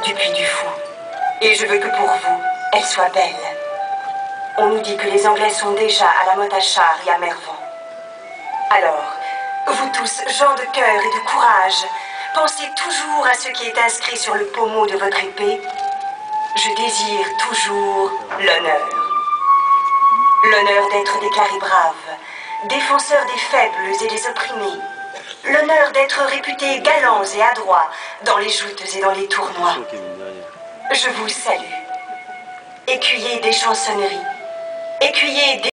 du Puy du Fou. Et je veux que pour vous, elle soit belle. On nous dit que les Anglais sont déjà à la motte à char et à Mervan. Alors, vous tous, gens de cœur et de courage, pensez toujours à ce qui est inscrit sur le pommeau de votre épée. Je désire toujours l'honneur. L'honneur d'être déclaré brave, défenseur des faibles et des opprimés. L'honneur d'être réputé galants et adroits dans les joutes et dans les tournois. Je vous salue. Écuyer des chansonneries, écuyer des